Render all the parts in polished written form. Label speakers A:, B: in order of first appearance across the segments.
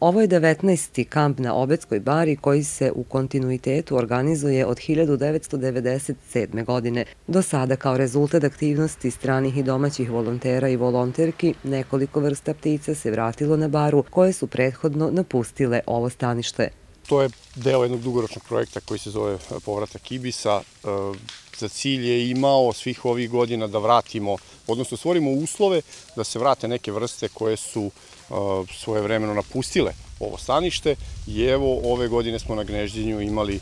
A: Ovo je 19. kamp na Obedskoj bari koji se u kontinuitetu organizuje od 1997. godine. Do sada kao rezultat aktivnosti stranih i domaćih volontera i volonterki nekoliko vrsta ptica se vratilo na baru koje su prethodno napustile ovo stanište.
B: To je deo jednog dugoročnog projekta koji se zove Povratak ibisa. Za cilj je imao svih ovih godina da vratimo, odnosno stvorimo uslove da se vrate neke vrste koje su svojevremeno napustile ovo stanište i evo ove godine smo na Gneždinju imali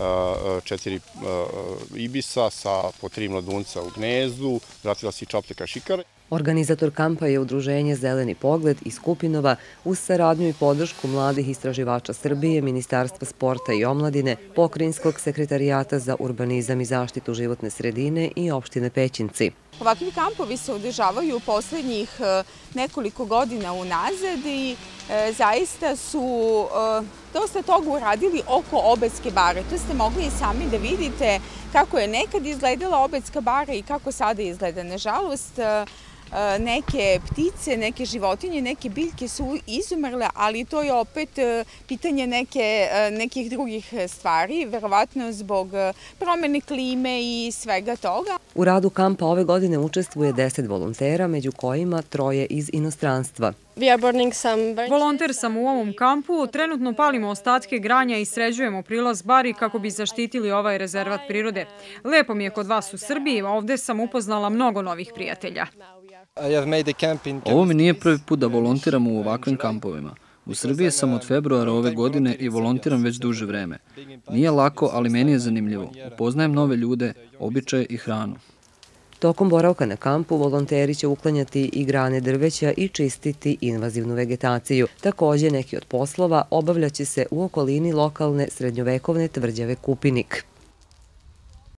B: 4 ibisa sa po 3 mladunca u gnezdu, vratila se i čapljaka šikara.
A: Organizator kampa je Udruženje Zeleni pogled iz Kupinova uz saradnju i podršku mladih istraživača Srbije, Ministarstva sporta i omladine, Pokrajinskog sekretarijata za urbanizam i zaštitu životne sredine i opštine Pećinci.
C: Ovakvi kampovi se održavaju poslednjih nekoliko godina unazad i zaista su dosta toga uradili oko Obedske bare. To ste mogli i sami da vidite kako je nekad izgledala Obedska bara i kako sada izgleda. Nažalost, neke ptice, neke životinje, neke biljke su izumrle, ali to je opet pitanje nekih drugih stvari, verovatno zbog promene klime i svega toga.
A: U radu kampa ove godine učestvuje 10 volontera, među kojima 3 iz inostranstva.
D: Volonter sam u ovom kampu, trenutno palimo ostatke granja i sređujemo prilaz bari kako bi zaštitili ovaj rezervat prirode. Lepo mi je kod vas u Srbiji, ovde sam upoznala mnogo novih prijatelja.
E: Ovo mi nije prvi put da volontiram u ovakvim kampovima. U Srbiji sam od februara ove godine i volontiram već duže vreme. Nije lako, ali meni je zanimljivo. Upoznajem nove ljude, običaje i hranu.
A: Tokom boravka na kampu volonteri će uklanjati i grane drveća i čistiti invazivnu vegetaciju. Takođe, neki od poslova obavljaće se u okolini lokalne srednjovekovne tvrđave Kupinik.